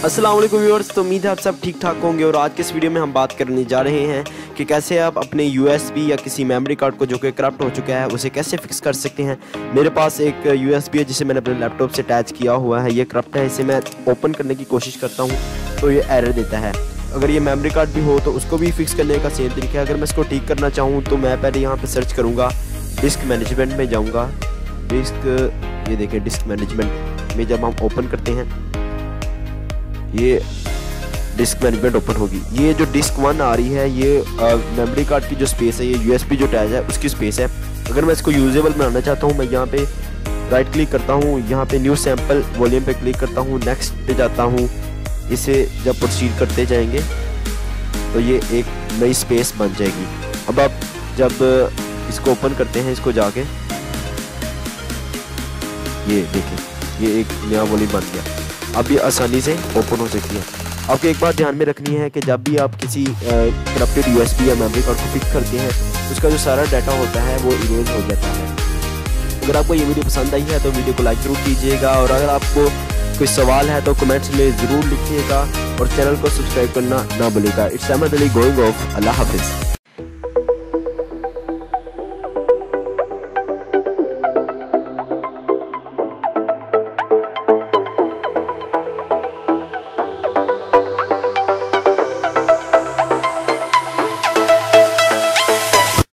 अस्सलाम वालेकुम व्यूअर्स, तो उम्मीद है आप सब ठीक ठाक होंगे। और आज के इस वीडियो में हम बात करने जा रहे हैं कि कैसे आप अपने USB या किसी मेमोरी कार्ड को जो कि करप्ट हो चुका है उसे कैसे फिक्स कर सकते हैं। मेरे पास एक USB है जिसे मैंने अपने लैपटॉप से अटैच किया हुआ है। ये करप्ट है, इसे मैं ओपन करने की कोशिश करता हूँ तो ये एरर देता है। अगर ये मेमोरी कार्ड भी हो तो उसको भी फिक्स करने का सेम तरीका है। अगर मैं इसको ठीक करना चाहूँ तो मैं पहले यहाँ पर सर्च करूँगा, डिस्क मैनेजमेंट में जाऊँगा। डिस्क, ये देखिए डिस्क मैनेजमेंट में जब हम ओपन करते हैं ये डिस्क मैनेजमेंट ओपन होगी। ये जो डिस्क 1 आ रही है ये मेमोरी कार्ड की जो स्पेस है, ये USB जो अटैच है उसकी स्पेस है। अगर मैं इसको यूजेबल बनाना चाहता हूँ मैं यहाँ पे राइट क्लिक करता हूँ, यहाँ पे न्यू सैम्पल वॉल्यूम पे क्लिक करता हूँ, नेक्स्ट पे जाता हूँ। इसे जब प्रोसीड करते जाएंगे तो ये एक नई स्पेस बन जाएगी। अब आप जब इसको ओपन करते हैं, इसको जाके ये देखें ये एक नया वॉल्यूम बन गया। अब ये आसानी से ओपन हो सकती है। आपको एक बात ध्यान में रखनी है कि जब भी आप किसी करप्टेड USB या मेमोरी कार्ड को फिक्स करते हैं उसका जो सारा डाटा होता है वो इरेज हो जाता है। अगर आपको ये वीडियो पसंद आई है तो वीडियो को लाइक ज़रूर कीजिएगा, और अगर आपको कोई सवाल है तो कमेंट्स में ज़रूर लिखिएगा और चैनल को सब्सक्राइब करना ना भूलिएगा। It's Ahmad Ali going off. अल्लाह हाफिज़।